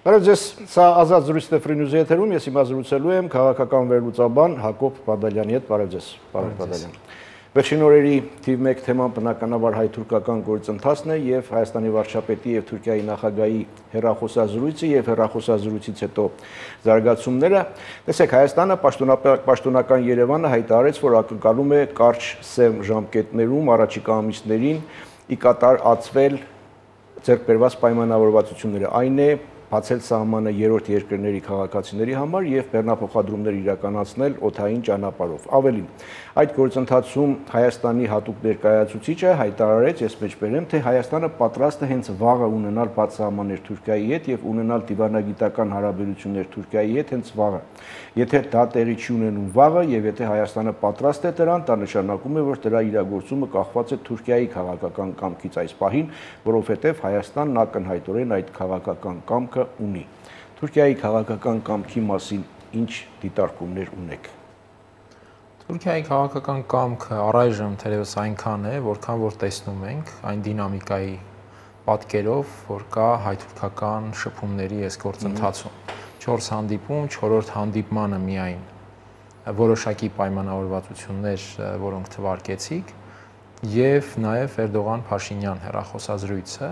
Բարև ձեզ, սա ազատ զրույցն է Free News-ի եթերում, ես հիմա զրուցելու եմ քաղաքական վերլուծաբան Հակոբ Բադալյանի հետ, բարև ձեզ, պարոն Բադալյան։ Վերջին օրերի թիվ 1 թեման բնականաբար հայ-թուրքական գործընթացն է եւ Հայաստանի վարչապետի եւ Թուրքիայի նախագահի հեռախոսազրույցը եւ հեռախոսազրույցից հետո զարգացումները։ Տեսեք, Հայաստանը պաշտոնական Երևանը հայտարարեց, որ ակնկալում է կարճ սև ժամկետներում առաջիկա ամիսներին ի կատար ածվել ձեռք բերված պայմանավորվածությունները, այն է բացել սահմանը երրորդ երկրների քաղաքացիների համար եւ բեռնափոխադրումներ իրականացնել օդային ճանապարհով։ Ավելին, այդ գործընթացում Հայաստանի հատուկ ներկայացուցիչը հայտարարեց, ես մեջբերեմ, թե Հայաստանը պատրաստ է հենց վաղը ունենալ բաց սահմաններ Թուրքիայի հետ եւ ունենալ դիվանագիտական հարաբերություններ Թուրքիայի հետ հենց վաղը։ Եթե դա տեղի չի ունենում վաղը եւ եթե Հայաստանը պատրաստ է դրան, դա նշանակում է, որ դրա իրագործումը կախված է Թուրքիայի քաղաքական կամքից այս պահին, որովհետեւ Հայաստանն ակնհայտորեն այդ քաղաքական կամքը ունի։ Թուրքիայի քաղաքական կամքի մասին ինչ դիտարկումներ ունեք։ Թուրքիայի քաղաքական կամքը առայժմ թերևս այնքան է, որքան որ տեսնում ենք այն դինամիկայի պատկերով, որ կա հայ-թուրքական շփումների այս գործընթացում։ 4 հանդիպում, 4-րդ հանդիպմանը միայն որոշակի պայմանավորվածություններ, որոնք թվարկեցիք, եւ նաեւ Էրդողան-Փաշինյան հեռախոսազրույցը։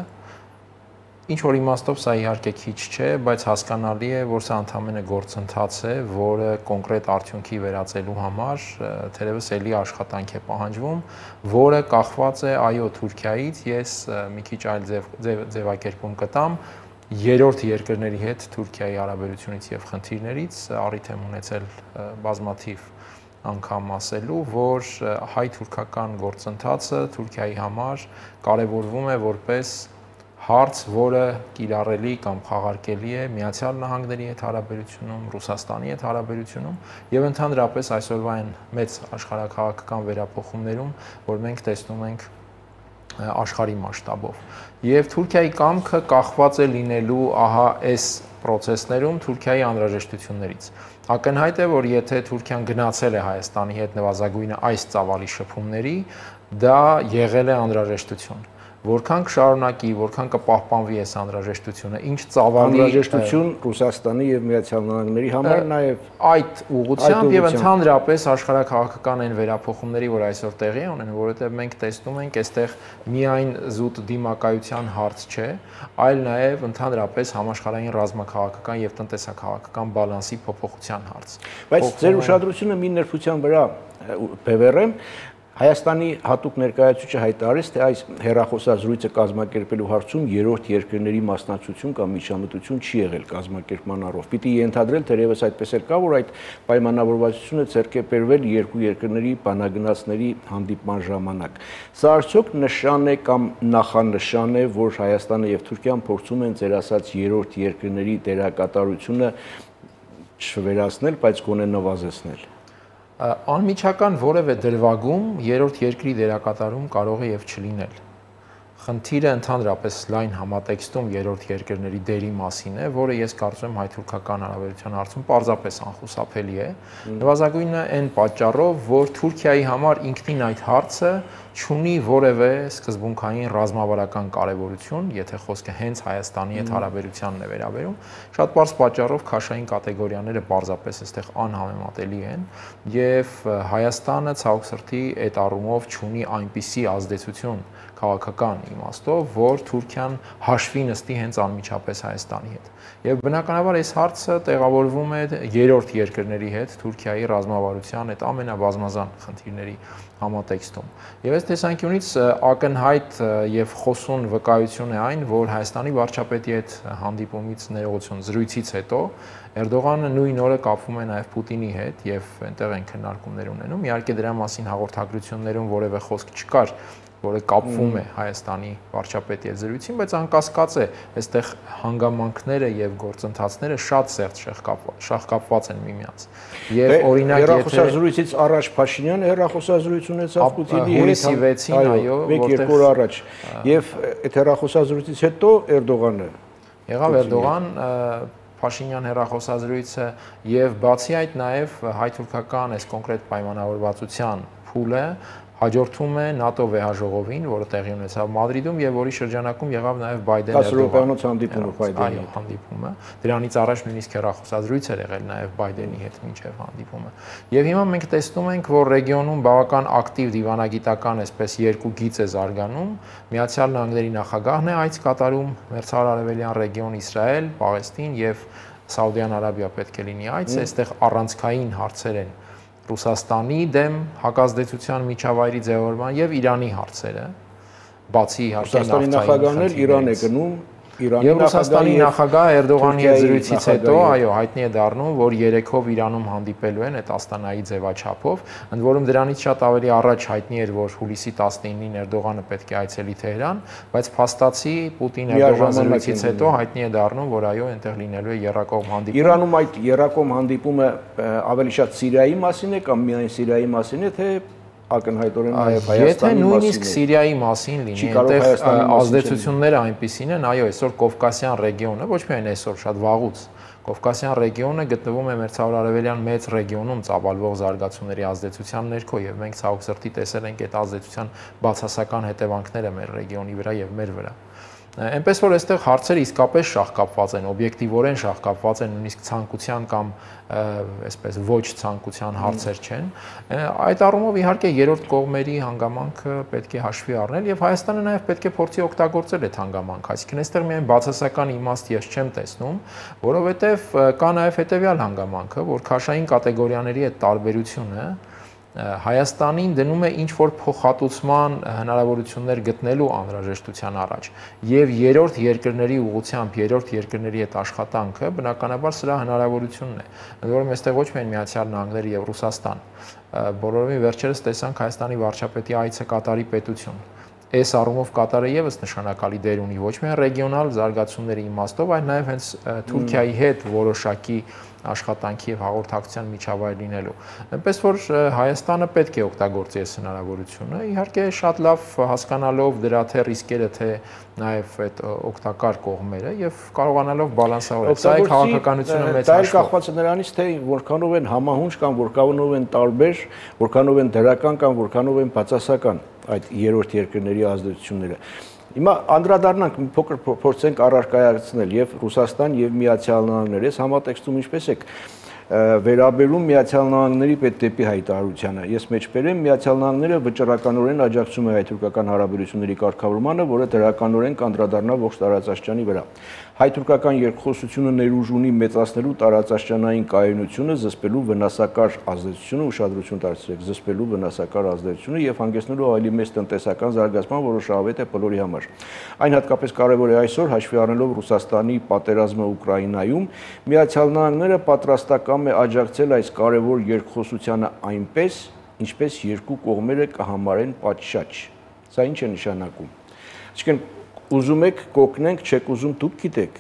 Ինչ որ իմաստով սա իհարկե քիչ չէ, բայց հասկանալի է, որ սա ընդհանրապես գործընթաց է, որը կոնկրետ արդյունքի վերածելու համար թերևս էլի աշխատանք է պահանջվում, որը կախված է այո Թուրքիայից, ես մի քիչ այլ ձևակերպում կտամ, երրորդ երկրների հետ Թուրքիայի հարաբերությունից եւ խնդիրներից առիթ եմ ունեցել բազմաթիվ անգամ ասելու, որ հայ-թուրքական գործընթացը Թուրքիայի համար կարևորվում է որպես հարց, որը կիրառելի կամ խաղարկելի է Միացյալ Նահանգների հետ հարաբերությունում, Ռուսաստանի հետ հարաբերությունում եւ ընդհանրապես այսօրվա այն մեծ աշխարհակաղակական վերափոխումներում, որ մենք տեսնում ենք աշխարհի մասշտաբով։ Եվ Թուրքիայի կամքը կախված է լինելու ահա այս process-ներում Թուրքիայի անհրաժեշտություններից։ Ակնհայտ է, որ եթե Թուրքիան գնացել է Հայաստանի հետ նվազագույնը այս ծավալի շփումների, դա եղել է անհրաժեշտություն։ Որքան կշարունակի, որքան կպահպանվի այս անհրաժեշտությունը, ինչ ծավալի անհրաժեշտություն Ռուսաստանի եւ Միացյալ Նահանգների համար նաեւ այդ ուղղությամբ եւ ընդհանրապես աշխարհակաղակական այն վերափոխումների, որ այսօր տեղի ունեն, որովհետեւ մենք տեսնում ենք, այստեղ միայն զուտ դիմակայության հարց չէ, այլ նաեւ ընդհանրապես համաշխարհային ռազմաքաղաքական եւ տնտեսաքաղաքական բալանսի փոփոխության հարց։ Բայց ձեր ուշադրությունը մի նրբության վրա բևեռեմ Հայաստանի հատուկ ներկայացուցիչը հայտարարեց, թե այս հեռախոսազրույցը կազմակերպելու հարցում երրորդ երկրների մասնակցություն կամ միջամտություն չի եղել կազմակերպման առով։ Պիտի ենթադրել, թերևս այդպես էլ կա, որ այդ պայմանավորվածությունը ձեռք է բերվել երկու երկրների բանագնացների հանդիպման ժամանակ։ Սա արդյոք նշան է կամ նախանշան է, որ Հայաստանը եւ Թուրքիան փորձում են ձեր ասած երրորդ երկրների դերակատարությունը չվերացնել, բայց գոնե նվազեցնել։ Անմիջական որևէ դրվագում երրորդ երկրի դերակատարում կարող է եւ չլինել։ Խնդիրը ընդհանրապես լայն համատեքստում երրորդ երկրների դերի մասին է, որը ես կարծում եմ հայ-թուրքական հարաբերության հարցում պարզապես անխուսափելի է։ Նվազագույնը այն պատճառով, որ Թուրքիայի համար ինքնին այդ հարցը չունի որևէ սկզբունքային ռազմավարական կարևորություն, եթե խոսքը հենց Հայաստանի հետ հարաբերությանն է վերաբերում, շատ պարզ պատճառով քաշային կատեգորիաները պարզապես այստեղ անհամեմատելի են, եւ Հայաստանը ցավոք սրտի այդ առումով չունի այնպիսի ազդեցություն քաղաքական իմաստով, որ Թուրքիան հաշվի նստի հենց անմիջապես Հայաստանի հետ։ Եվ բնականաբար այս հարցը տեղավորվում է երրորդ երկրների հետ Թուրքիայի ռազմավարության այդ ամենաբազմազան խնդիրների համատեքստում։ Եվ այս տեսանկյունից ակնհայտ եւ խոսուն վկայություն է այն, որ Հայաստանի վարչապետի հետ հանդիպումից ներողություն զրույցից հետո Էրդողանը նույն օրը կապվում է նաեւ Պուտինի հետ եւ այնտեղ են քննարկումներ ունենում։ Իհարկե դրա մասին հաղորդագրություններում որևէ խոսք չկար, որը կապվում է Հայաստանի վարչապետի հետ զրույցին, բայց անկասկած է, այստեղ հանգամանքները եւ գործընթացները շատ սերտ շահկապված են միմյանց։ Եվ օրինակ հեռախոսազրույցից առաջ Փաշինյանը հեռախոսազրույց ունեցավ Պուտինի հետ հունիսի 6-ին, այո, որտեղ 1-2 օր առաջ, եւ այդ հեռախոսազրույցից հետո Էրդողանը եղավ Էրդողան Փաշինյան հեռախոսազրույցը եւ բացի այդ նաեւ հայ-թուրքական այս կոնկրետ պայմանավորվածության փուլը հաջորդում է ՆԱՏՕ վեհաժողովին, որը տեղի ունեցավ Մադրիդում եւ որի շրջանակում եղավ նաեւ Բայդեն-Էրդողան 10 րոպեանոց հանդիպումը Բայդենի հետ։ Հանդիպումը։ Դրանից առաջ նույնիսկ հեռախոսազրույց էր եղել նաեւ Բայդենի հետ մինչեւ հանդիպումը։ Եւ հիմա մենք տեսնում ենք, որ ռեգիոնում բավական ակտիվ դիվանագիտական այսպես երկու գիծ է զարգանում։ Միացյալ Նահանգների նախագահն է այց կատարում Մերձարարևելյան ռեգիոն Իսրայել, Պաղեստին եւ Սաուդյան Արաբիա պետք է լինի այց, այստեղ առանցքային հարցեր են Ռուսաստանի դեմ հակազդեցության միջավայրի ձևավորման եւ Իրանի հարցերը, բացի իհարկե Ռուսաստանի նախագահն էլ Իրան է գնում, Եվ Ռուսաստանի նախագահ Էրդողանի հետ զրույցից հետո, այո, հայտնի է դառնում, որ երեքով Իրանում հանդիպելու են այդ Աստանայի ձևաչափով, ընդ որում դրանից շատ ավելի առաջ հայտնի էր, որ հուլիսի 19-ին Էրդողանը պետք է այցելի Թեհրան, բայց փաստացի Պուտին-Էրդողան զրույցից հետո հայտնի է դառնում, որ այո, այնտեղ լինելու է եռակողմ հանդիպում։ Իրանում այդ եռակողմ հանդիպումը ավելի շատ Սիրիայի մասին է կամ միայն Սիրիայի մասին է, թե ակնհայտորեն նաև Հայաստանի մասին։ Եթե նույնիսկ Սիրիայի մասին լինի, այնտեղ ազդեցությունները այնպիսին են, այո, այսօր Կովկասյան ռեգիոնը, ոչ միայն այսօր, շատ վաղուց, Կովկասյան ռեգիոնը գտնվում է Մերձարարևելյան մեծ ռեգիոնում ծավալվող զարգացումների ազդեցության ներքո եւ մենք ցավոք սրտի տեսել ենք այդ ազդեցության բացասական հետևանքները մեր ռեգիոնի վրա եւ մեր վրա։ Այնպես որ այստեղ հարցերը իսկապես շահկապված են, օբյեկտիվորեն շահկապված են, նույնիսկ ցանկության կամ այսպես ոչ ցանկության հարցեր չեն։ Այդ առումով իհարկե երրորդ կողմերի հանգամանքը պետք է հաշվի առնել եւ Հայաստանը նաեւ պետք է փորձի օգտագործել այդ հանգամանքը։ Այսինքն այստեղ միայն բացասական իմաստ ես չեմ տեսնում, որովհետեւ կա նաեւ հետեւյալ հանգամանքը, որ քաշային կատեգորիաների այդ տարբերությունը Հայաստանին դնում է ինչ-որ փոխհատուցման հնարավորություններ գտնելու անհրաժեշտության առաջ եւ երրորդ երկրների ուղղությամբ երրորդ երկրների այդ աշխատանքը բնականաբար սրա հնարավորությունն է։ Ընդ որում այստեղ ոչ միայն Միացյալ Նահանգները եւ Ռուսաստան, բոլորովին վերջերս տեսանք Հայաստանի վարչապետի այցը Կատարի պետություն։ Այս առումով Կատարը եւս նշանակալի դեր ունի ոչ միայն ռեգիոնալ զարգացումների իմաստով, այլ նաեւ հենց Թուրքիայի հետ որոշակի աշխատանքի եւ հաղորդակցության միջավայր լինելու։ Այնպես որ Հայաստանը պետք է օգտագործի այս հնարավորությունը, իհարկե շատ լավ հասկանալով դրա թե ռիսկերը, թե նաեւ այդ օգտակար կողմերը եւ կարողանալով բալանսավորել։ Սա է քաղաքականությունը մեծ հաշվով։ Դա կախված է նրանից, թե որքանով են համահունչ կամ որքանով են տարբեր, որքանով են դրական կամ որքանով են բացասական այդ երրորդ երկրների ազդեցությունները։ Հիմա անդրադառնանք մի փոքր փորձենք առարկայացնել եւ Ռուսաստան եւ Միացյալ Նահանգներ։ Ես համատեքստում ինչպես եք վերաբերում Միացյալ Նահանգների պետդեպի հայտարարությանը։ Ես մեջբերեմ Միացյալ Նահանգները վճռականորեն աջակցում է հայ-թուրքական հարաբերությունների կարգավորմանը, որը դրականորեն կանդրադառնա ողջ տարածաշրջանի վրա։ Հայ-թուրքական երկխոսությունը ներուժ ունի մեծացնելու տարածաշրջանային կայունությունը, զսպելու վնասակար ազդեցությունը, ուշադրություն դարձրեք, զսպելու վնասակար ազդեցությունը եւ հանգեցնելու ավելի մեծ տնտեսական զարգացման, որը շահավետ է բոլորի համար։ Այն հատկապես կարևոր է այսօր, հաշվի առնելով Ռուսաստանի պատերազմը Ուկրաինայում, Միացյալ Նահանգները պատրաստական է աջակցել այս կարևոր երկխոսությանը այնպես, ինչպես երկու կողմերը կհամարեն պատշաճ։ Սա ինչ է նշանակում։ Այսինքն ուզում եք կօգնենք, չեք ուզում դուք գիտեք։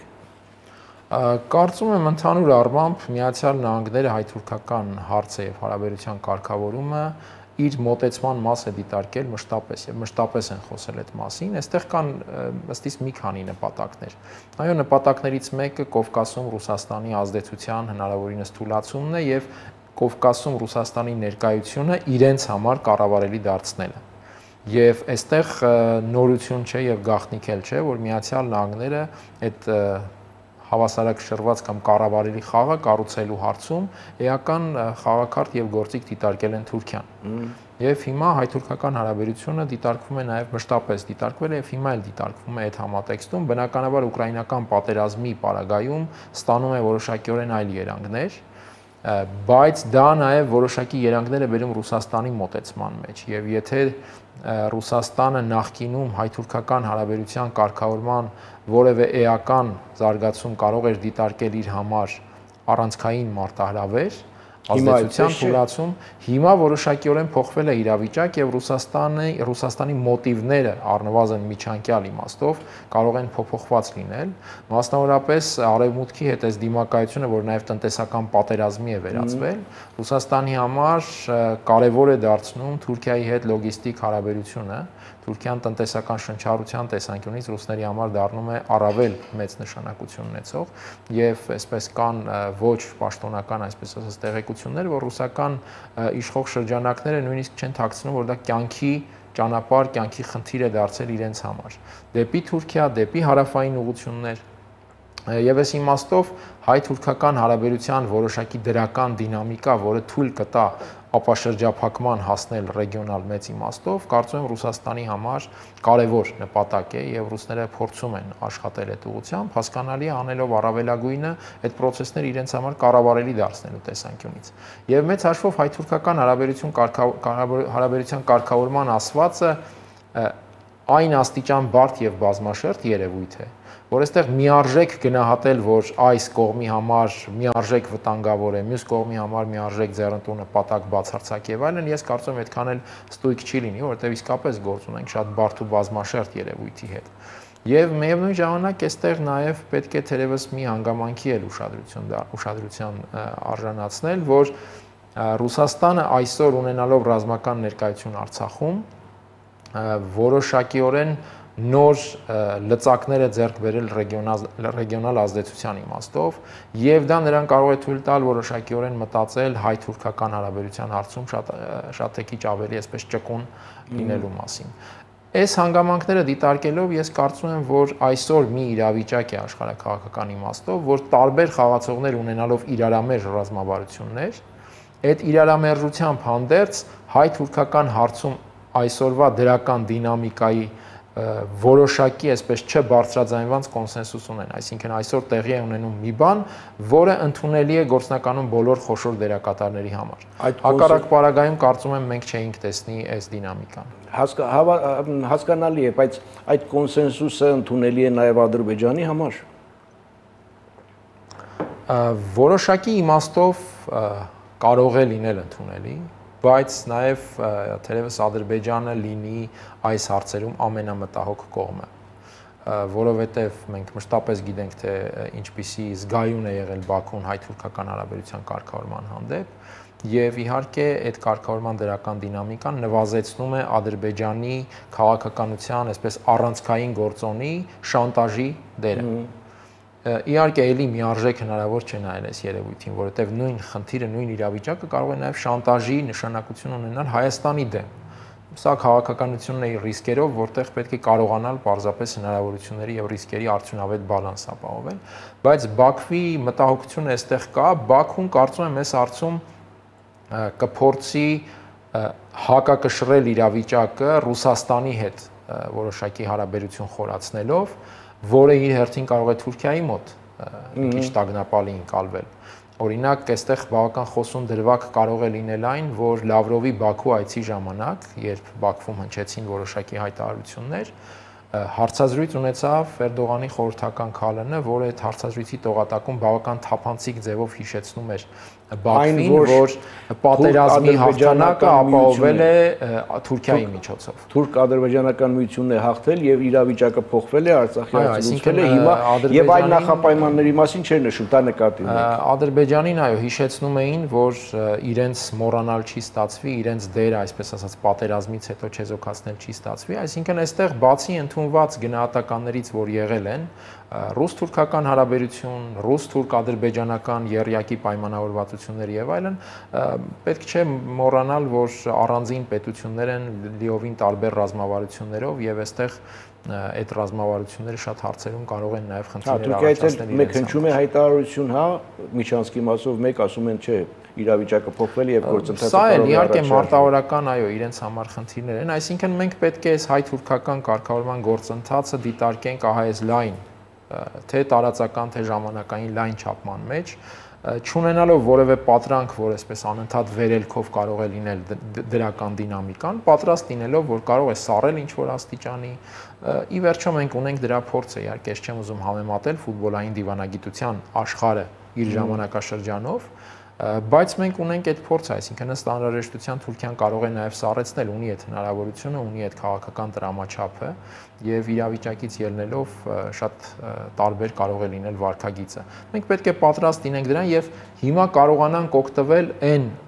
Կարծում եմ ընդհանուր առմամբ Միացյալ Նահանգները հայ-թուրքական հարցը եւ հարաբերության կարգավորումը իր մոտեցման մաս է դիտարկել մշտապես եւ մշտապես են խոսել այդ մասին։ Այստեղ կան ըստ իս մի քանի նպատակներ։ Այո, նպատակներից մեկը Կովկասում Ռուսաստանի ազդեցության հնարավորինս թուլացումն է եւ Կովկասում Ռուսաստանի ներկայությունը իրենց համար կառավարելի դարձնելը։ Եվ այստեղ նորություն չէ եւ գաղտնիք էլ չէ, որ Միացյալ Նահանգները այդ հավասարակշռված կամ կառավարելի խաղը կառուցելու հարցում էական խաղակարգ եւ գործիք դիտարկել են Թուրքիան։ Եվ հիմա հայ-թուրքական հարաբերությունը դիտարկվում է նաեւ մշտապես դիտարկվել է եւ հիմա էլ դիտարկվում է այդ համատեքստում, բնականաբար ուկրաինական պատերազմի պարագայում ստանում է որոշակիորեն այլ երանգներ, բայց դա նաև որոշակի երանգներ է բերում Ռուսաստանի մոտեցման մեջ եւ եթե Ռուսաստանը նախկինում հայ-թուրքական հարաբերության կարգավորման որևէ էական զարգացում կարող էր դիտարկել իր համար առանցքային մարտահրավեր, ազդեցության թուլացում, հիմա որոշակիորեն փոխվել է իրավիճակ եւ Ռուսաստանի մոտիվները առնվազն միջանկյալ իմաստով կարող են փոփոխված լինել, մասնավորապես արևմուտքի հետ այս դիմակայությունը, որ նաեւ տնտեսական պատերազմի է վերածվել, Ռուսաստանի համար կարևոր է դարձնում Թուրքիայի հետ լոգիստիկ հարաբերությունը, Թուրքիան տնտեսական շնչառության տեսանկյունից ռուսների համար դառնում է առավել մեծ նշանակություն ունեցող եւ այսպես կան ոչ պաշտոնական, այսպես ասած, տեղեկություններ, որ ռուսական իշխող շրջանակները նույնիսկ չեն թաքցնում, որ դա կյանքի ճանապարհ, կյանքի խնդիր է դարձել իրենց համար։ Դեպի Թուրքիա, դեպի հարավային ուղղություններ եւ այս իմաստով հայ-թուրքական հարաբերության որոշակի դրական դինամիկա, որը թույլ կտա ապաշրջափակման հասնել ռեգիոնալ մեծ իմաստով, կարծում եմ Ռուսաստանի համար կարևոր նպատակ է եւ ռուսները փորձում են աշխատել այդ ուղղությամբ, հասկանալի է անելով առավելագույնը այդ process-ները իրենց համար կառավարելի դարձնելու տեսանկյունից։ Եվ մեծ հաշվով հայ-թուրքական հարաբերության կարգավորման ասվածը այն աստիճան բարդ եւ բազմաշերտ երևույթ է, որ այստեղ միարժեք գնահատել, որ այս կողմի համար միարժեք վտանգավոր է, մյուս կողմի համար միարժեք ձեռնտու նպատակ բացարձակ եւ այլն, ես կարծում եմ այդքան էլ ստույգ չի լինի, որովհետեւ իսկապես գործ ունենք շատ բարդ ու բազմաշերտ երևույթի հետ։ Եվ միևնույն ժամանակ այստեղ նաեւ պետք է թերևս մի հանգամանքի էլ ուշադրության արժանացնել, որ Ռուսաստանը այսօր ունենալով ռազմական ներկայություն Արցախում որոշակիորեն նոր լծակներ է ձեռք բերել ռեգիոնալ ազդեցության իմաստով եւ դա նրան կարող է թույլ տալ որոշակիորեն մտածել հայ-թուրքական հարաբերության հարցում շատ քիչ ավելի այսպես ճկուն լինելու մասին։ Այս հանգամանքները դիտարկելով ես կարծում եմ, որ այսօր մի իրավիճակ է աշխարհակաղակական իմաստով, որ տարբեր խաղացողներ ունենալով իրարամերժ ռազմավարություններ, այդ իրարամերժությամբ հանդերձ հայ-թուրքական հարցում այսօրվա դրական դինամիկայի որոշակի այսպես չբարձրաձայնված կոնսենսուս ունեն, այսինքն այսօր տեղի է ունենում մի բան, որը ընդունելի է գործնականում բոլոր խոշոր դերակատարների համար։ Հակառակ պարագայում կարծում եմ մենք չէինք տեսնի այս դինամիկան։ Հասկանալի է, բայց այդ կոնսենսուսը ընդունելի է նաև Ադրբեջանի համար։ Որոշակի իմաստով կարող է լինել ընդունելի, բայց նաև թերևս Ադրբեջանը լինի այս հարցերում ամենամտահոգ կողմը, որովհետև մենք մշտապես գիտենք, թե ինչպիսի զգայուն է եղել Բաքուն հայ-թուրքական հարաբերության կարգավորման հանդեպ եւ իհարկե այդ կարգավորման դրական դինամիկան նվազեցնում է Ադրբեջանի քաղաքականության, այսպես առանցքային գործոնի շանտաժի դերը։ Իհարկե էլի միարժեք հնարավոր չէ նայել այս երևույթին, որովհետև նույն խնդիրը, նույն իրավիճակը կարող է նաև շանտաժի նշանակություն ունենալ Հայաստանի դեմ։ Սա քաղաքականությունն է իր ռիսկերով, որտեղ պետք է կարողանալ պարզապես հնարավորությունների եւ ռիսկերի արդյունավետ բալանս ապահովել, բայց Բաքվի մտահոգությունը այստեղ կա, Բաքուն կարծում եմ այս հարցում կփորձի հակակշռել իրավիճակը Ռուսաստանի հետ որոշակի հարաբերություն խորացնելով, որը իր հերթին կարող է Թուրքիայի մոտ մի քիչ տագնապալի ընկալվել։ Օրինակ, այստեղ բավական խոսուն դրվագ կարող է լինել այն, որ Լավրովի Բաքու այցի ժամանակ, երբ Բաքվում հնչեցին որոշակի հայտարարություններ, հարցազրույց ունեցավ Էրդողանի խորհրդական քալանը, որը այդ հարցազրույցի տողատակում բավական թափանցիկ ձևով հիշեցնում էր Բաքվին, որ պատերազմի հաղթանակը ապահովել է Թուրքիայի միջոցով։ Թուրք-ադրբեջանական միությունն է հաղթել եւ իրավիճակը փոխվել է, Արցախի հարցը լուծվել է հիմա եւ այլ նախապայմանների մասին չէր նշում, դա նկատի ունենք։ Ադրբեջանին այո հիշեցնում էին, որ իրենց մոռանալ չի ստացվի, իրենց դերը, այսպես ասած, պատերազմից հետո չեզոքացնել չի ստացվի, այսինքն այստեղ բացի ընդունված գնահատականներից, որ եղել են, ռուս-թուրքական հարաբերություն, ռուս-թուրք-ադրբեջանական եռյակի պայմանավորվածություններ եւ այլն, պետք չէ մոռանալ, որ առանձին պետություններ են լիովին տարբեր ռազմավարություններով եւ այստեղ այդ ռազմավարությունները շատ հարցերում կարող են նաեւ խնդիրներ առաջացնել։ Մեկ հնչում է հայտարարություն, հա, միջանցքի մասով մեկ ասում են, չէ, իրավիճակը փոխվել է եւ գործընթացը կարող է առաջ։ Սա էլ իհարկե մարտավարական, այո, իրենց համար խնդիրներ են, այսինքն մենք պետք է այս հայ-թուրքական կարգավորման գործընթացը դիտարկենք ահա այս լայն, թե տարածական, թե ժամանակային լայն չափման մեջ, չունենալով որևէ պատրանք, որ այսպես անընդհատ վերելքով կարող է լինել դրական դինամիկան, պատրաստ լինելով, որ կարող է սառել ինչ-որ աստիճանի, ի վերջո մենք ունենք դրա փորձը, իհարկե ես չեմ ուզում համեմատել ֆուտբոլային դիվանագիտության աշխարհը իր ժամանակաշրջանով, բայց մենք ունենք այդ փորձը, այսինքն ըստ անհրաժեշտության Թուրքիան կարող է նաև սառեցնել, ունի այդ հնարավորությունը, ունի այդ քաղաքական տրամաչափը եւ իրավիճակից ելնելով շատ տարբեր կարող է լինել վարքագիծը։ Մենք պետք է պատրաստ լինենք դրան եւ հիմա կարողանանք օգտվել այն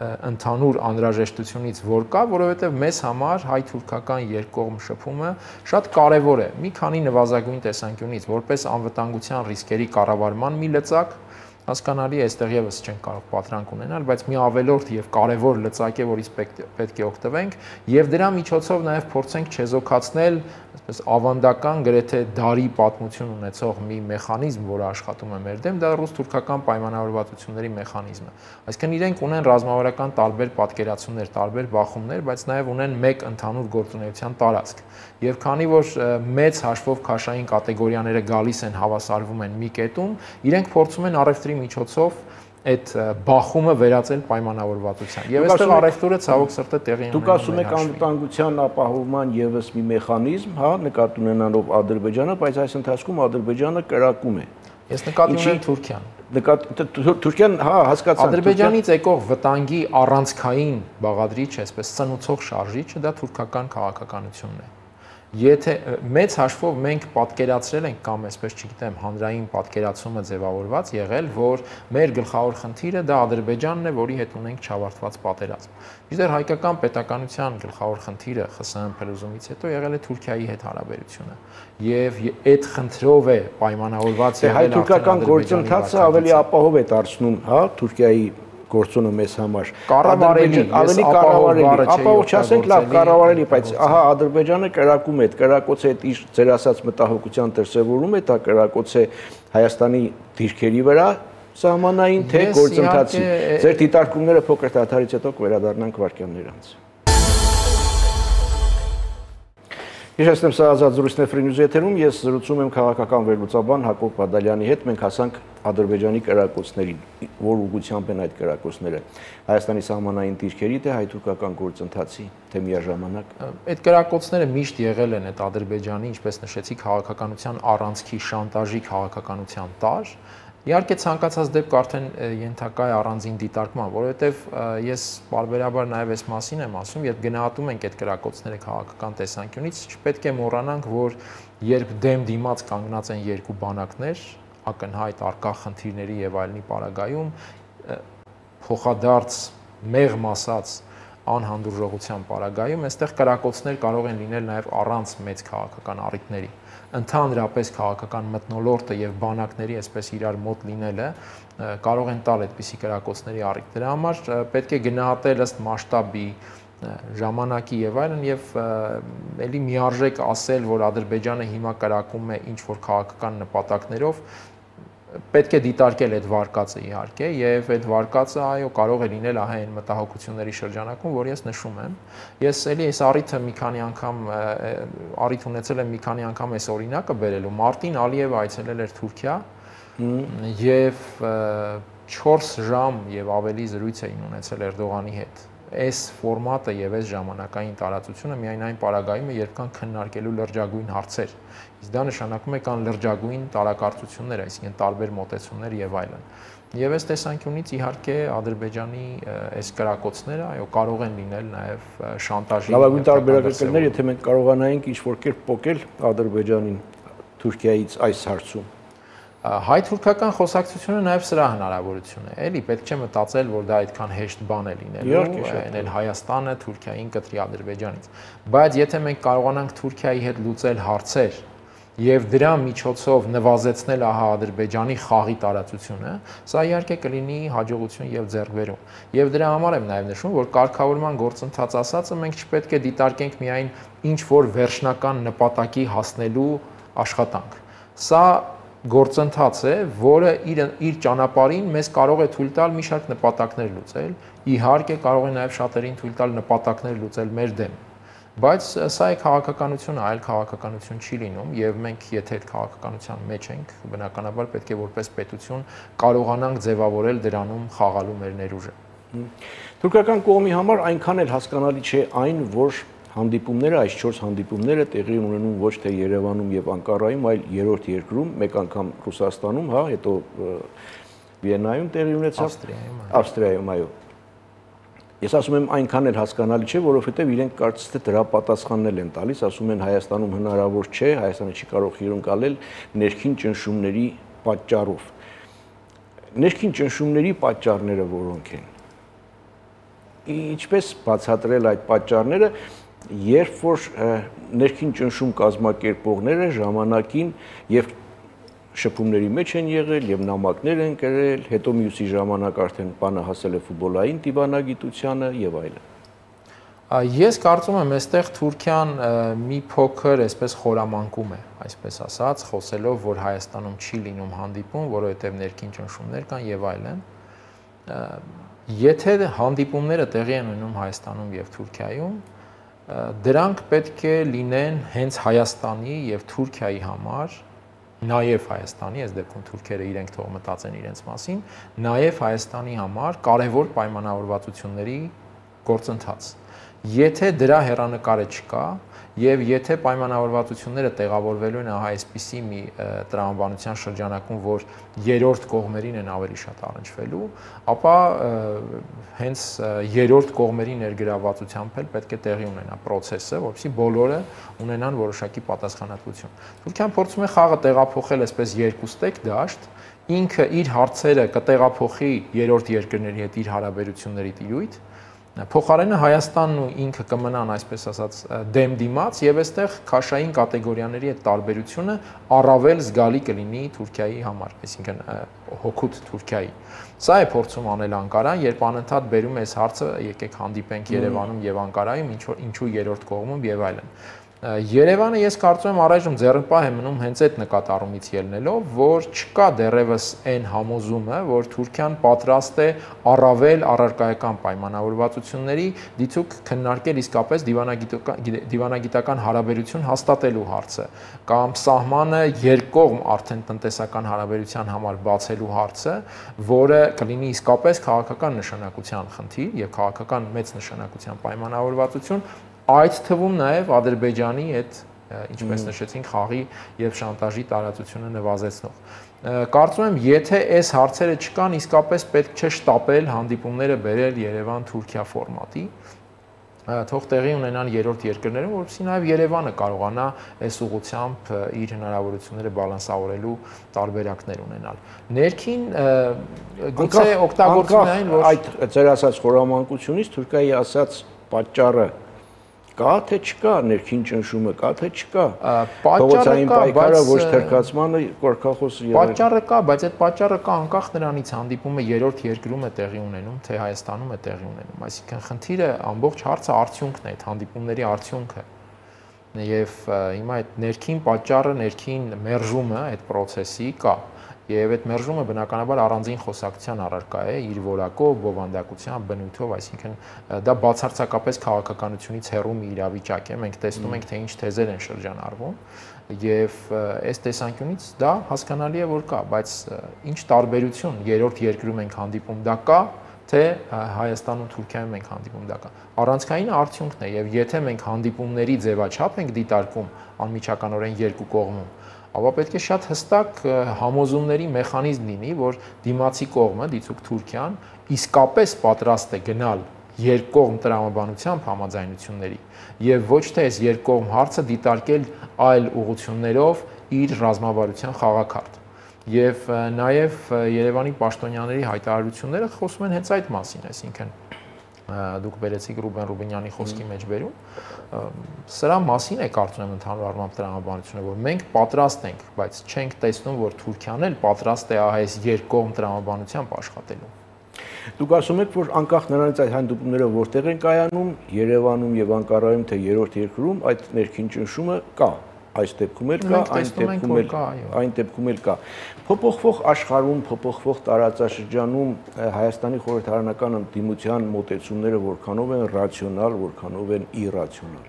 ընդհանուր անհրաժեշտությունից որ կա, որովհետև մեզ համար հայ-թուրքական երկկողմ շփումը շատ կարևոր է մի քանի նվազագույն տեսանկյունից, որպես անվտանգության ռիսկերի կառավարման մի լծակ, հասկանալի է, այստեղ եւս չենք կարող պատրանք ունենալ, բայց մի ավելորդ եւ կարեւոր լծակ է, որից պետք է օգտվենք եւ դրա միջոցով նաեւ փորձենք չեզոքացնել, այսպես ավանդական գրեթե դարի պատմություն ունեցող մի մեխանիզմ, որը աշխատում է մեր դեմ, դա ռուս-թուրքական պայմանավորվածությունների մեխանիզմը։ Այսինքն իրենք ունեն ռազմավարական տարբեր պատկերացումներ, տարբեր բախումներ, բայց նաեւ ունեն մեկ ընդհանուր գործունեության տարածք։ Եվ քանի որ մեծ հաշվով քաշային կատեգորիաները գալիս են, հավասարվում են մի կետում, իրենք փորձում են առևտրի միջոցով այդ բախումը վերածել պայմանավորվածության։ Եվ այստեղ առևտուրը ցավոք սրտե տեղի ունենում է։ Դուք ասում եք անվտանգության ապահովման եւս մի մեխանիզմ, հա, նկատի ունենալով Ադրբեջանը, բայց այս ընթացքում Ադրբեջանը կրակում է։ Ես նկատի ունեմ Թուրքիան։ Թուրքիան, հա, հասկացա։ Ադրբեջանից եկող վտանգի առանցքային բաղադրիչ, այսպես ծնուցող շարժիչը դա թուրքական քաղաքականությունն է։ Եթե մեծ հաշվով մենք պատկերացրել ենք կամ այսպես չգիտեմ հանրային պատկերացումը ձևավորված եղել, որ մեր գլխավոր խնդիրը դա Ադրբեջանն է, որի հետ ունենք չավարտված պատերազմ։ Իդեր հայկական պետականության գլխավոր խնդիրը ԽՍՀՄ փլուզումից հետո եղել է Թուրքիայի հետ հարաբերությունը։ Եվ այդ խնդրով է պայմանավորված եղել հայ-թուրքական գործընթացը ավելի ապահով է դարձնում, հա, Թուրքիայի գործոնը մեզ համար կառավարելի, ավելի կառավարելի, ապահով չասենք լավ կառավարելի, բայց ահա Ադրբեջանը կրակում է, կրակոց է իր ձեր ասած մտահոգության դրսևորում է, դա կրակոց է Հայաստանի դիրքերի վրա սահմանային թե գործընթացի։ Ձեր դիտարկումները փոքր դադարից հետո կվերադառնանք վարքյաններ անց։ Հիշեցնեմ, սա Ազատ զրույցն է Free News եթերում, ես զրուցում եմ քաղաքական վերլուծաբան Հակոբ Բադալյանի հետ, մենք հասանք Ադրբեջանի կրակոցներին, որ ուղղությամբ են այդ կրակոցները, Հայաստանի սահմանային դիրքերի թե հայ-թուրքական գործընթացի, թե միաժամանակ։ Այդ կրակոցները միշտ եղել են այդ Ադրբեջանի, ինչպես նշեցի, քաղաքականության առանցքի շանտաժի քաղաքականության տար։ Իհարկե ցանկացած դեպք արդեն ենթակա է առանձին դիտարկման, որովհետև ես բարբերաբար նաև այս մասին եմ ասում, երբ գնահատում ենք այդ կրակոցները քաղաքական տեսանկյունից, չպետք է մոռանանք, որ երբ դեմ դիմաց կանգնած են երկու բանակներ, ակնհայտ առկա խնդիրների եւ այլնի պարագայում, փոխադարձ մեղմ ասած անհանդուրժողության պարագայում, այստեղ կրակոցներ կարող են լինել նաև առանց մեծ քաղաքական առիթների։ Ընդհանրապես քաղաքական մթնոլորտը եւ բանակների այսպես իրար մոտ լինելը կարող են տալ այդպիսի կրակոցների առիթ։ Դրա համար պետք է գնահատել ըստ մասշտաբի, ժամանակի եւ այլն եւ ելի միարժեք ասել, որ Ադրբեջանը հիմա կրակում է ինչ որ քաղաքական նպատակներով, պետք է դիտարկել այդ վարկածը իհարկե եւ այդ վարկածը այո կարող է լինել ահա այն մտահոգությունների շրջանակում, որ ես նշում եմ։ Ես ելի այս առիթը մի քանի անգամ առիթ ունեցել եմ մի քանի անգամ այս օրինակը բերելու։ Մարտին Ալիևը այցելել էր Թուրքիա եւ 4 ժամ եւ ավելի զրույց էին ունեցել Էրդողանի հետ։ Այս ֆորմատը եւ այս ժամանակային տարածությունը միայն այն պարագայում է, երբ կան քննարկելու լրջագույն հարցեր։ Իսկ դա նշանակում է կան լրջագույն տարակարծություններ, այսինքն տարբեր մոտեցումներ եւ այլն։ Եվ այս տեսանկյունից իհարկե Ադրբեջանի այս կրակոցները այո կարող են լինել նաեւ շանտաժի։ Լավագույն տարբերակներ, եթե մենք կարողանայինք ինչ-որ կերպ փոկել Ադրբեջանին Թուրքիայից այս հարցում։ Հայ-թուրքական խոսակցությունը նաև սրա հնարավորություն է, էլի պետք չէ մտածել, որ դա այդքան հեշտ բան է լինելու, այնել Հայաստանը Թուրքիային կտրի Ադրբեջանից։ Բայց եթե մենք կարողանանք Թուրքիայի հետ լուծել հարցեր եւ դրա միջոցով նվազեցնել ահա Ադրբեջանի խաղի տարածությունը, սա իհարկե կլինի հաջողություն եւ ձեռքբերում։ Եվ դրա համար եմ նաև նշում, որ կարգավորման գործընթաց ասածը մենք չպետք է դիտարկենք միայն ինչ որ վերջնական նպատակի հասնելու աշխատանք։ Սա գործընթաց է, որը իր ճանապարհին մեզ կարող է թույլ տալ մի շարք նպատակներ լուծել, իհարկե կարող է նաև շատերին թույլ տալ նպատակներ լուծել մեր դեմ։ Բայց սա է քաղաքականությունը, այլ քաղաքականություն չի լինում եւ մենք եթե այդ քաղաքականության մեջ ենք, բնականաբար պետք է որպես պետություն կարողանանք ձևավորել դրանում խաղալու մեր ներուժը։ Թուրքական կողմի համար այնքան էլ հասկանալի չէ այն, որ հանդիպումները, այս 4 հանդիպումները տեղի ունենում ոչ թե Երևանում եւ Անկարայում, այլ երրորդ երկրում, մեկ անգամ Ռուսաստանում, հա, հետո Վիեննայում տեղի ունեցավ, Ավստրիայում, այո։ Ես ասում եմ այնքան էլ հասկանալի չէ, որովհետեւ իրենք կարծես թե դրա պատասխաններ են տալիս, ասում են Հայաստանում հնարավոր չէ, Հայաստանը չի կարող հյուրընկալել ներքին ճնշումների պատճառով։ Ներքին ճնշումների պատճառները որոնք են։ ինչպես բացատրել այդ պատճառները, երբ որ ներքին ճնշում կազմակերպողները ժամանակին եւ շփումների մեջ են եղել եւ նամակներ են գրել, հետո մյուսի ժամանակ արդեն բանը հասել է ֆուտբոլային դիվանագիտությանը եւ այլն։ Ես կարծում եմ, այստեղ Թուրքիան մի փոքր այսպես խորամանկում է, այսպես ասած, խոսելով, որ Հայաստանում չի լինում հանդիպում, որովհետև ներքին ճնշումներ կան եւ այլն։ Եթե հանդիպումները տեղի են ունենում Հայաստանում եւ Թուրքիայում, դրանք պետք է լինեն հենց Հայաստանի եւ Թուրքիայի համար, նաեւ Հայաստանի, այս դեպքում թուրքերը իրենք թող մտածեն իրենց մասին, նաեւ Հայաստանի համար կարևոր պայմանավորվածությունների գործընթաց։ Եթե դրա հեռանկարը չկա եւ եթե պայմանավորվածությունները տեղավորվելու են այսպիսի մի տրամաբանության շրջանակում, որ երրորդ կողմերին են ավելի շատ առնչվելու, ապա հենց երրորդ կողմերի ներգրավվածությամբ էլ պետք է տեղի ունենա process-ը, որովհետեւ բոլորը ունենան որոշակի պատասխանատվություն։ Թուրքիան փորձում է խաղը տեղափոխել այսպես երկուստեք դաշտ, ինքը իր հարցերը կտեղափոխի երրորդ երկրների հետ իր հարաբերությունների տիրույթ, փոխարենը Հայաստանն ու ինքը կմնան, այսպես ասած, դեմ դիմաց եւ այստեղ քաշային կատեգորիաների այդ տարբերությունը առավել զգալի կլինի Թուրքիայի համար, այսինքն հօգուտ Թուրքիայի։ Սա է փորձում անել Անկարան, երբ անընդհատ բերում է այս հարցը, եկեք հանդիպենք Երևանում եւ Անկարայում, ինչու երրորդ կողմում եւ այլն։ Երևանը ես կարծում եմ առայժմ ձեռնպահ է մնում հենց այդ նկատառումից ելնելով, որ չկա դեռևս այն համոզումը, որ Թուրքիան պատրաստ է առավել առարկայական պայմանավորվածությունների դիցուք քննարկել իսկապես դիվանագիտական հարաբերություն հաստատելու հարցը կամ սահմանը երկկողմ արդեն տնտեսական հարաբերության համար բացելու հարցը, որը կլինի իսկապես քաղաքական նշանակության խնդիր եւ քաղաքական մեծ նշանակության պայմանավորվածություն, այդ թվում նաև Ադրբեջանի այդ, ինչպես նշեցինք, խաղի եւ շանտաժի տարածությունը նվազեցնող։ Կարծում եմ, եթե այս հարցերը չկան, իսկապես պետք չէ շտապել հանդիպումները բերել Երևան-Թուրքիա ֆորմատի, թող տեղի ունենան երրորդ երկրներում, որովհետեւ նաև Երևանը կարողանա այս ուղղությամբ իր հնարավորությունները բալանսավորելու տարբերակներ ունենալ։ Ներքին գուցե օգտագործում այն, որ այդ ձեր ասած խորամանկությունից Թուրքիայի ասած պատճառը կա թե չկա, ներքին ճնշումը կա թե չկա, փողոցային պայքարը ոչ թերքացմանը կորքախոսը եղել։ Պատճառը կա, բայց այդ պատճառը կա անկախ նրանից հանդիպումը երրորդ երկրում է տեղի ունենում, թե Հայաստանում է տեղի ունենում։ Այսինքն խնդիրը ամբողջ հարցը արդյունքն է, այդ հանդիպումների արդյունքը։ Եվ հիմա այդ ներքին պատճառը, ներքին մերժումը այդ process-ի կա։ Եվ այդ մերժումը բնականաբար առանձին խոսակցության առարկա է իր որակով, բովանդակությամբ, բնույթով, այսինքն դա բացարձակապես քաղաքականությունից հեռու մի իրավիճակ է։ Մենք տեսնում ենք, թե ինչ թեզեր են շրջանառվում, եւ այս տեսանկյունից դա հասկանալի է, որ կա, բայց ինչ տարբերություն երրորդ երկրում ենք հանդիպում դա կա, թե Հայաստանում, Թուրքիայում ենք հանդիպում դա կա։ Առանցքայինը արդյունքն է, եւ եթե մենք հանդիպումների ձևաչափ ենք դիտարկում անմիջականորեն երկու կողմում, ապա պետք է շատ հստակ համոզումների մեխանիզմ լինի, որ դիմացի կողմը, դիցուք Թուրքիան, իսկապես պատրաստ է գնալ երկկողմ տրամաբանությամբ համաձայնությունների եւ ոչ թե այս երկկողմ հարցը դիտարկել այլ ուղղություններով իր ռազմավարության խաղակարգ։ Եվ նաեւ Երևանի պաշտոնյաների հայտարարությունները խոսում են հենց այդ մասին, այսինքն դուք բերեցիք Ռուբեն Ռուբինյանի խոսքի մեջ բերում, սրա մասին է կարծում եմ ընդհանուր առմամբ տրամաբանությունը, որ մենք պատրաստ ենք, բայց չենք տեսնում, որ Թուրքիան էլ պատրաստ է այս երկկողմ տրամաբանությամբ աշխատելու։ Դուք ասում եք, որ անկախ նրանից այդ հանդիպումները որտեղ են կայանում, Երևանում եւ Անկարայում, թե երրորդ երկրում այդ ներքին ճնշումը կա։ Այս դեպքում էլ կա, այն դեպքում էլ կա։ Փոփոխվող աշխարհում, փոփոխվող տարածաշրջանում Հայաստանի խորհրդարանական ընդդիմության մոտեցումները որքանով են ռացիոնալ, որքանով են իրացիոնալ։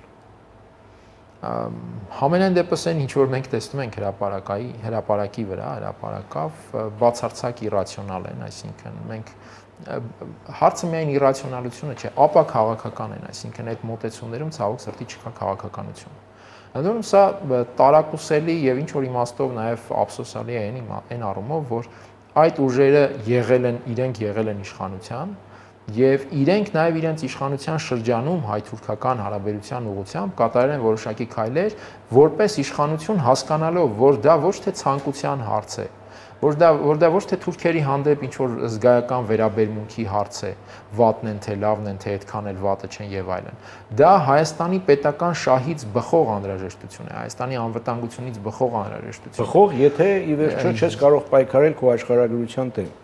Համենայն դեպս այն ինչ որ մենք տեսնում ենք հրապարակի վրա, հրապարակավ բացարձակ իրացիոնալ են, այսինքն մենք հարցը միայն իրացիոնալությունը չէ, ապա քաղաքական են, այսինքն այդ մոտեցումներում ցավոք սրտի չկա քաղաքականություն։ Ընդհանրում սա տարակուսելի եւ ինչ որ իմաստով նաեւ ափսոսալի է այն առումով, որ այդ ուժերը իրենք եղել են իշխանության եւ իրենք նաեւ իրենց իշխանության շրջանում հայ-թուրքական հարաբերության ուղղությամբ կատարել են որոշակի քայլեր, որպես իշխանություն հասկանալով, որ դա ոչ թե ցանկության հարց է, որ դա ոչ թե թուրքերի հանդեպ ինչ որ զգայական վերաբերմունքի հարց է, վատն են թե լավն են թե այդքան էլ վատը չեն եւ այլն։ Դա Հայաստանի պետական շահից բխող անհրաժեշտություն է, Հայաստանի անվտանգությունից բխող անհրաժեշտություն։ Բխող, եթե ի վերջո չես կարող պայքարել քո աշխարհագրության դեմ։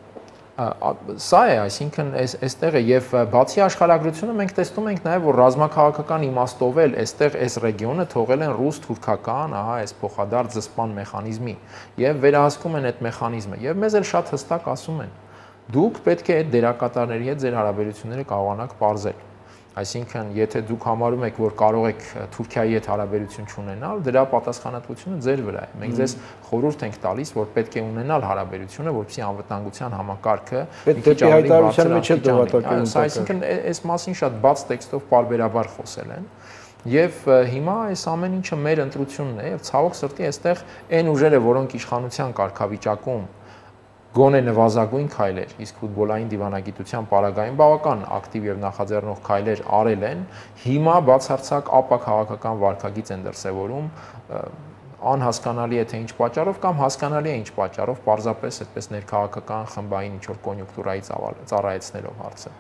Սա է, այսինքն այստեղ է եւ բացի աշխարհագրությունը մենք տեսնում ենք նաեւ որ ռազմաքաղաքական իմաստով էլ այստեղ այս ռեգիոնը թողել են ռուս-թուրքական, ահա այս փոխադարձ զսպման մեխանիզմի եւ վերահսկում են այդ մեխանիզմը եւ մեզ էլ շատ հստակ ասում են դուք պետք է այդ դերակատարների հետ ձեր հարաբերությունները կարողանաք պարզել։ Այսինքն, եթե դուք համարում եք, որ կարող եք Թուրքիայի հետ հարաբերություն չունենալ, դրա պատասխանատվությունը ձեր վրա է։ Մենք ձեզ խորհուրդ ենք տալիս, որ պետք է ունենալ հարաբերությունը, որպեսզի անվտանգության համակարգը պետք է հայտարարության մեջ դավատակում։ Այսինքն, այս մասին շատ բաց տեքստով պարբերաբար խոսել են։ Եվ հիմա այս ամեն ինչը մեր ընտրությունն է, եւ ցավոք սրտի այստեղ այն ուժերը, որոնք իշխանության կարգավիճակում գոնե նվազագույն քայլեր, իսկ ֆուտբոլային դիվանագիտության պարագային բավական ակտիվ եւ նախաձեռնող քայլեր արել են, հիմա բացարձակ ապաքաղաքական վարքագիծ են դրսեւորում, անհասկանալի է թե ինչ պատճառով կամ հասկանալի է ինչ պատճառով, պարզապես այդպես ներքաղաքական խմբային ինչ որ կոնյունկտուրայի ծառայեցնելով հարցը։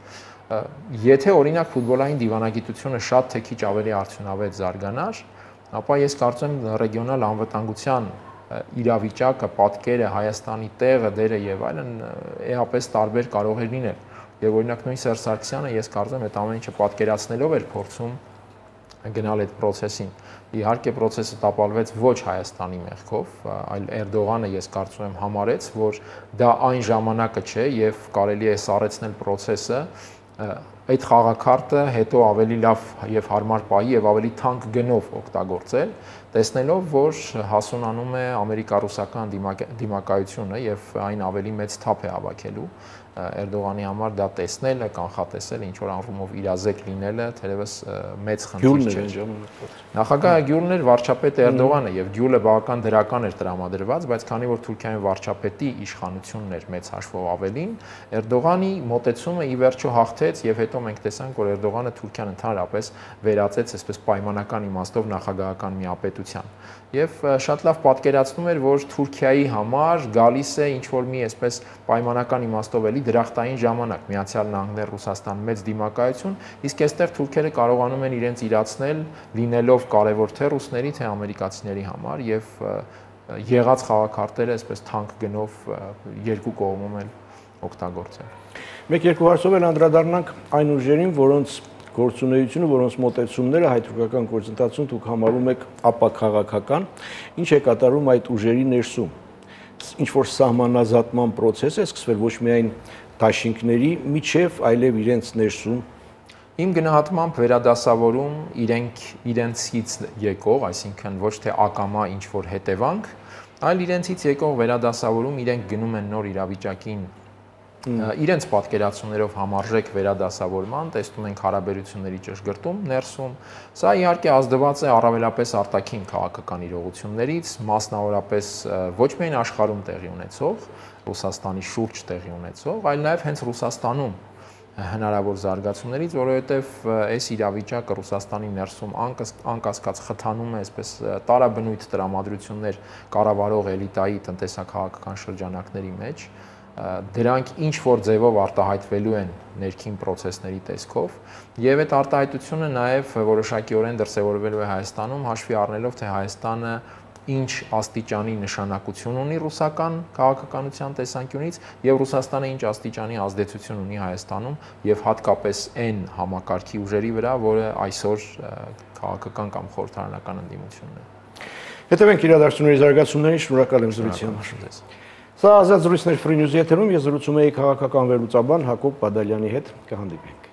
Եթե օրինակ ֆուտբոլային դիվանագիտությունը շատ թե քիչ ավելի արդյունավետ զարգանար, ապա ես կարծում եմ ռեգիոնալ անվտանգության իրավիճակը, պատկերը, Հայաստանի տեղը, դերը եւ այլն էապես տարբեր կարող է լինել։ Եվ օրինակ նույն Սերժ Սարգսյանը ես կարծում եմ այդ ամեն ինչը պատկերացնելով էր փորձում գնալ այդ process-ին։ Իհարկե process-ը տապալվեց ոչ Հայաստանի մեղքով, այլ Էրդողանը ես կարծում եմ համարեց, որ դա այն ժամանակը չէ եւ կարելի է սառեցնել process-ը այդ խաղաքարտը հետո ավելի լավ եւ հարմար պահի եւ ավելի թանկ գնով օգտագործել, տեսնելով, որ հասունանում է ամերիկա-ռուսական դիմակայությունը եւ այն ավելի մեծ թափ է հավաքելու Էրդողանի համար դա տեսնելը, կանխատեսելը, ինչ որ անռումով իրազեկ լինելը, թերևս մեծ խնդիր չէ։ Նախագահը Գյուլն էր, վարչապետը Էրդողանը եւ Գյուլը բավական դրական էր տրամադրված, բայց քանի որ Թուրքիայի վարչապետի իշխանությունն էր մեծ հաշվով ավելին, Էրդողանի մոտեցումը ի վերջո հաղթեց եւ հետո մենք տեսանք, որ Էրդողանը Թուրքիան ընդհանրապես վերածեց այսպես պայմանական իմաստով նախագահական միապետության։ Եվ շատ լավ պատկերացնում էր, որ Թուրքիայի համար գալիս է ինչ որ մի այսպես պայմանական իմաստով էլի դրախտային ժամանակ, Միացյալ Նահանգներ, Ռուսաստան մեծ դիմակայություն, իսկ այստեղ թուրքերը կարողանում են իրենց իրացնել լինելով կարևոր թե ռուսների, թե ամերիկացիների համար եւ եղած խաղաքարտերը այսպես թանկ գնով երկու կողմում էլ օգտագործել։ Մեկ-երկու հարցով էլ անդրադառնանք այն ուժերին, որոնց գործունեությունը, որոնց մոտեցումները հայ-թուրքական գործընթացում դուք համարում եք ապաքաղաքական, ինչ է կատարում այդ ուժերի ներսում։ Ինչ որ սահմանազատման process է սկսվել ոչ միայն դաշինքների միջև, այլև իրենց ներսում։ Իմ գնահատմամբ վերադասավորում իրենցից եկող, այսինքն ոչ թե ակամա ինչ որ հետևանք, այլ իրենցից եկող վերադասավորում իրենք գնում են նոր իրավիճակին իրենց պատկերացումներով համարժեք վերադասավորման, տեսնում ենք հարաբերությունների ճշգրտում ներսում։ Սա իհարկե ազդված է առավելապես արտաքին քաղաքական իրողություններից, մասնավորապես ոչ միայն աշխարհում տեղի ունեցող, Ռուսաստանի շուրջ տեղի ունեցող, այլ նաև հենց Ռուսաստանում հնարավոր զարգացումներից, որովհետև այս իրավիճակը Ռուսաստանի ներսում անկասկած խթանում է այսպես տարաբնույթ տրամադրություններ կառավարող էլիտայի տնտեսական շրջանակների մեջ, դրանք ինչ որ ձևով արտահայտվելու են ներքին process-ների տեսքով եւ այդ արտահայտությունը նաեւ որոշակիորեն դրսեւորվելու է Հայաստանում, հաշվի առնելով թե Հայաստանը ինչ աստիճանի նշանակություն ունի ռուսական քաղաքականության տեսանկյունից եւ Ռուսաստանը ինչ աստիճանի ազդեցություն ունի Հայաստանում եւ հատկապես այն համակարգի ուժերի վրա, որը այսօր քաղաքական կամ խորհրդարանական ընդդիմությունն է։ Հետևենք իրադարձությունների զարգացումներին, շնորհակալ եմ զրույցի համար։ Սա ազատ զրույցներ Free News եթերում, ես զրուցում էի քաղաքական վերլուծաբան Հակոբ Բադալյանի հետ, կհանդիպենք։